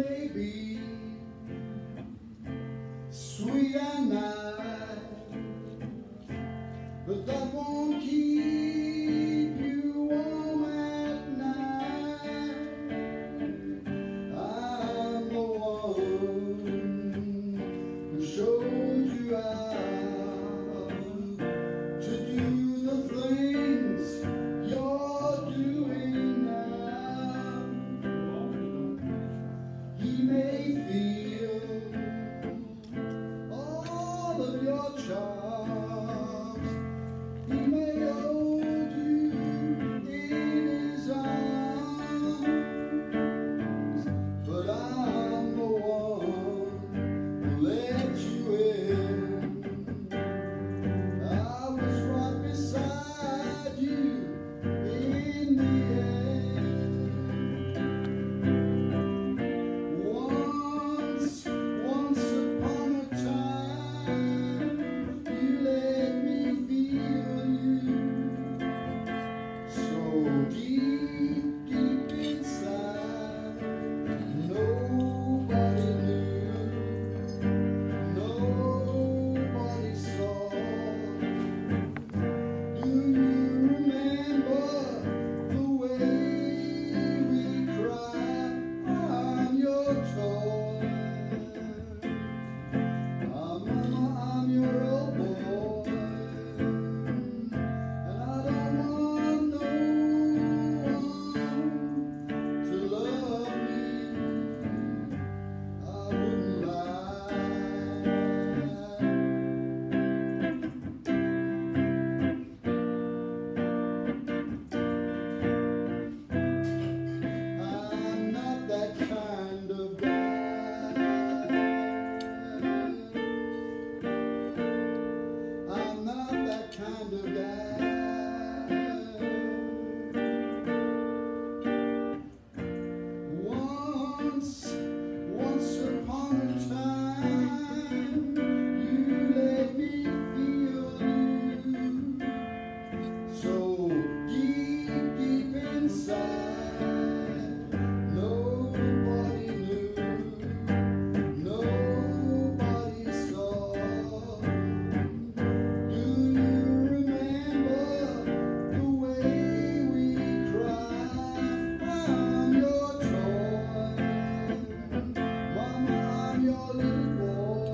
may be sweet and nice, but that won't keep you warm at night. I'm the one who shows you how to do the things you're doing now. He may feel all of your charms. He may hold you in his arms, but I'm the one who let you in. I was right beside you in the end. Once upon a time, you let me feel you so deep, deep inside. Nobody knew, nobody saw. Do you remember the way we cried? I'm your toy. I'm your old boy, and I don't want no one to love me. I wouldn't lie. I'm not that kind of guy. I'm not that kind of guy. Once upon a time, you let me feel you so deep, deep inside. Nobody knew, nobody saw. Do you remember the way we cried? I'm your toy, Mama, I'm your little boy.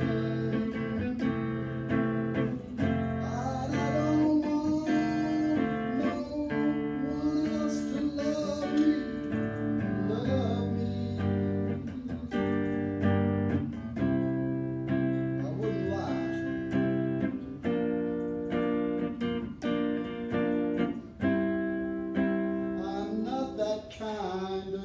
I don't want no one else to love me, love me. I wouldn't lie. I'm not that kind of